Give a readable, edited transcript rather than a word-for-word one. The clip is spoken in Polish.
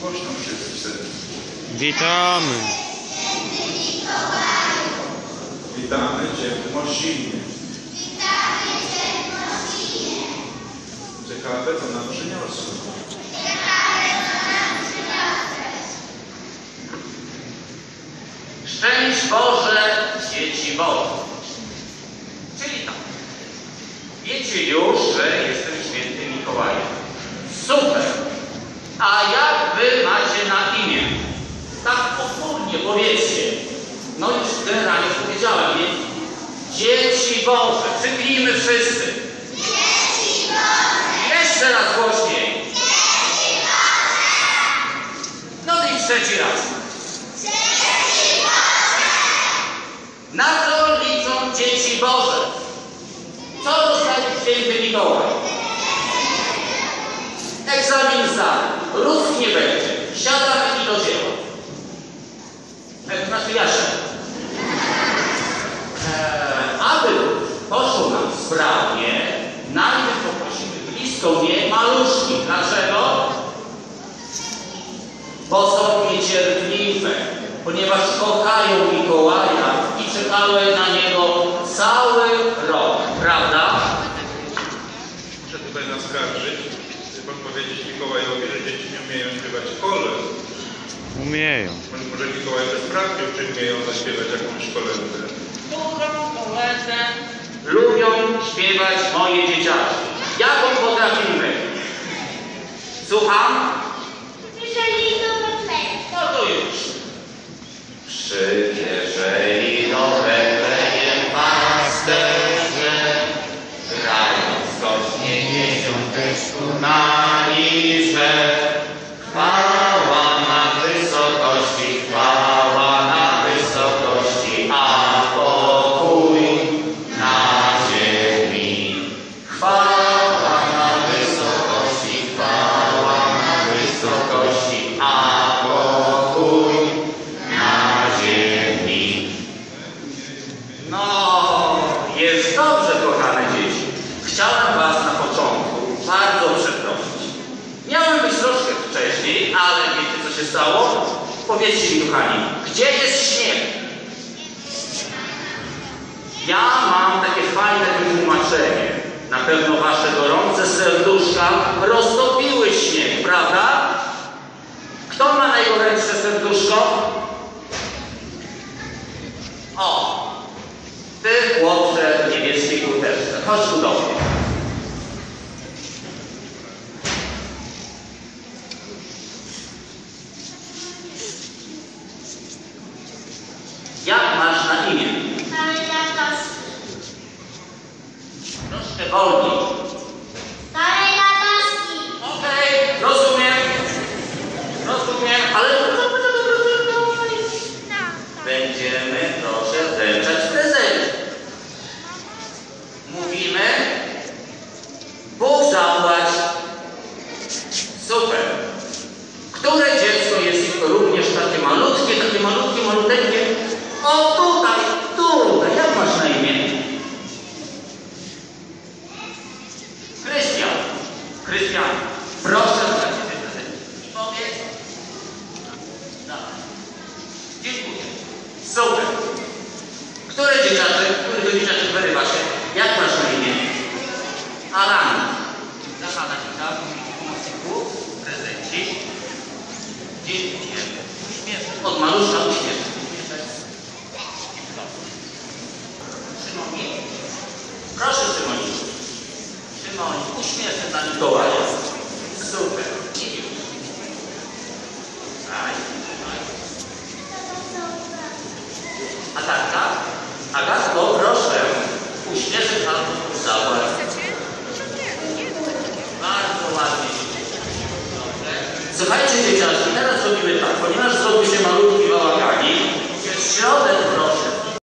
Głośno wszyscy wtedy. Witamy. Witamy Cię w Mosinie. Ciekawe, co nam przyniosło. Szczęść Boże, dzieci Boże. Czyli tak. Wiecie już, że jestem świętym Mikołajem. Super! A jak wy macie na imię? Tak powtórnie powiedzcie. No już generalnie powiedziałem, więc dzieci Boże. Przybijmy wszyscy. Dzieci Boże! Jeszcze raz głośniej. Dzieci Boże! No i trzeci raz. Dzieci Boże! Na co liczą dzieci Boże? Co dostaje święty Mikołaj? Egzamin zdany. Rusk nie będzie. Siadamy i do dzieła. Znaczy ja się. Aby poszło nam sprawnie, najpierw poprosimy blisko mnie maluszki. Dlaczego? Bo są niecierpliwe, ponieważ kochają Mikołaja i czekały na niego cały rok, prawda? Muszę tutaj naskarżyć, żeby powiedzieć Mikołajowi, że dzieci nie umieją śpiewać kolęd. Umieją. Może Mikołaj też sprawdził, czy umieją zaśpiewać jakąś kolędę. Którą koleżę lubią śpiewać moje dzieciaki? Jaką potrafimy? Słucham? Jeżeli to Betlejem. No to już. Przywieżeli do Betlejem pasterze, grając skocznie dzieciąteczku na liże. Chwała na wysokości, a pokój na ziemi. Chwała na wysokości, a pokój na ziemi. No, jest dobrze, kochane dzieci. Chciałem was na początku bardzo przeprosić. Miałem być troszkę wcześniej, ale wiecie, co się stało? Powiedzcie mi, kochani, gdzie jest śnieg? Ja mam takie fajne wytłumaczenie. Na pewno wasze gorące serduszka roztopiły śnieg, prawda? Kto ma najgorętsze serduszko? O! Ty, chłopcze w niebieskiej kurteczce. Chodź tu do mnie. Jak masz na imię? Maryja Toski. Troszkę wolniej. Maryja Toski. Okej, rozumiem. Ale będziemy proszę wręczać prezenty. Mówimy, Bóg zapłać. Super. Które dziecko jest również takie malutkie, maluteńkie? O tutaj. Jak masz na imię? Krystian, proszę wręczyć prezenty. I powiedz. Dawaj. Dziękuję. Super. Którego dzieciaczek wyrywa się? Jak masz na imię? Alan. Zasada kilka pomocy prezencik. Dziękuję. Uśmiech. Od maluszka uśmiech. Szymonik. Proszę Szymonik. Szymonik, uśmiech dla Mikołaja. Super. I już. Agatko, proszę. Uśmieszek Pan zobacz. Bardzo ładnie. Dobrze. Słuchajcie dzieciaczki, teraz robimy tak. Ponieważ zrobi się malutki bałaganik, przez środek proszę